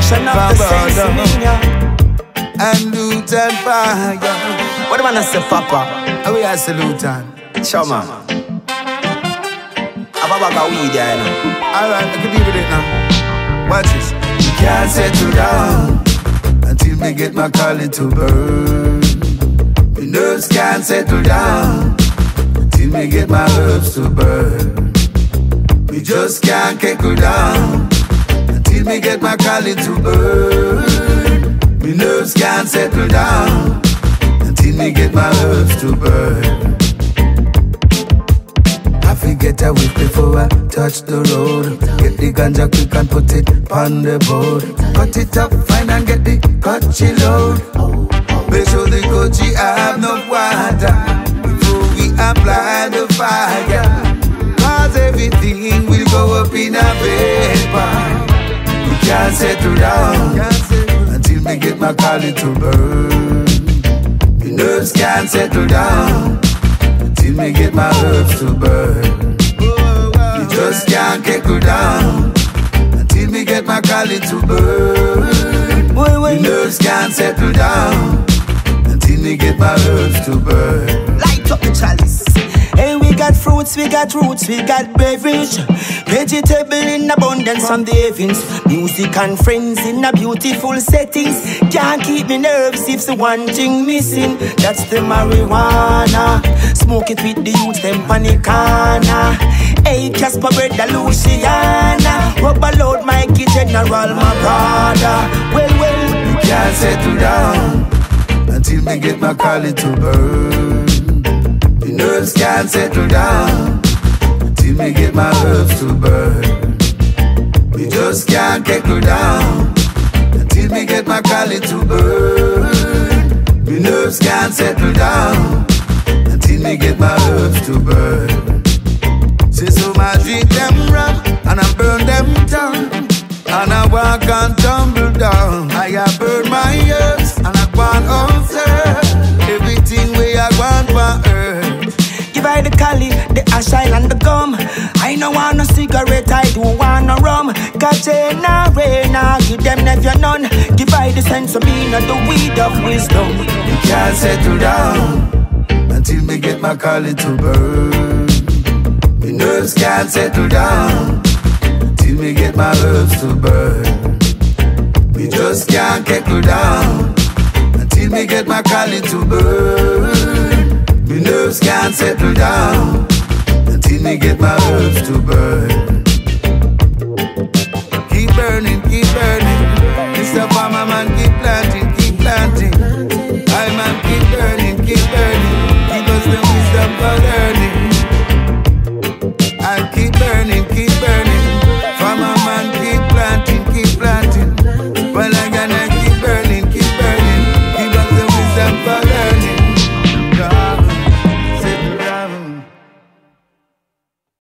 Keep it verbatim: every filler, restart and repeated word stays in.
Son of the Sensimania and Lutan Fyah. What do I say, Papa? How we are Lutan? Show man. Ababaga weed there, you know. Alright, I can deal with it now. Watch this. You can't settle down until me get my calling to burn. My nerves can't settle down until me get my herbs to burn. We just can't keckle down until me get my calling to burn. My nerves can't settle down until me get my herbs to burn. I forget a week before I touch the road. Get the ganja quick and put it on the board. Cut it up fine and get the coachy load. Make sure the coachy have no water before we apply the fire. Cause everything will go up in a vapor. We can't settle down until me get my calling to burn. The nerves can't settle down until me get my herbs to burn. You just can't keckle down until me get my calling to burn. The nerves can't settle down until me get my herbs to burn. Light up the chalice. Hey, we got fruits, we got roots, we got beverage, vegetable in abundance from the heavens, music and friends in a beautiful settings. Can't keep me nerves if the one thing missing. That's the marijuana. Smoke it with the youth, them panicana. Hey, Casper, brother Luciana. Rubber load, Mikey General, my brother. Well, well, you can't settle down until me get my calling to burn. The nerves can't settle down until me get my herbs to burn. We just can't keckle down until me get my calling to burn. The nerves can't settle down until me get my herbs to burn. Say so I drink them rum and I burn them down, and I walk and tumble down. I burn my herbs and I want over everything we I want for earth. Give I the cali, the ash oil and the gum. I no want no cigarette, I do want no rum. Katena, Rena, give them never none. Give I the sense of being and the weed of wisdom. You can't settle down until me get my calling to burn. My nerves can't settle down until me get my herbs to burn. We just can't keckle down until me get my calling to burn. My nerves can't settle down until me get my herbs to burn.